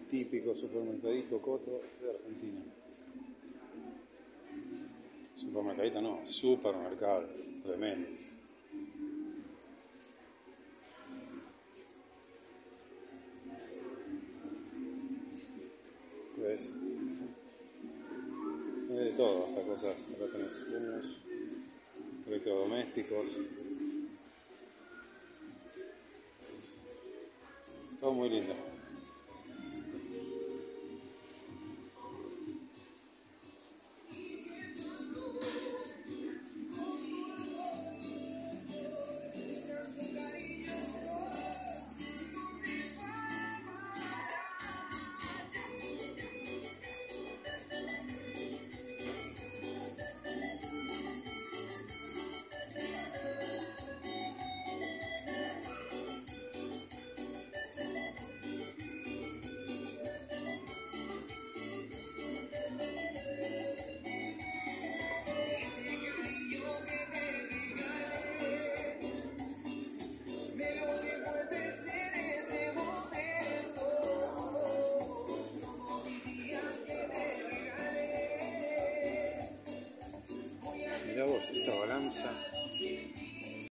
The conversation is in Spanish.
típico supermercadito Coto de Argentina. Supermercadito no, supermercado, tremendo. ¿Ves? Tiene de todo, hasta cosas. Acá tenés humos, electrodomésticos. Todo muy lindo. Mirá vos, esta balanza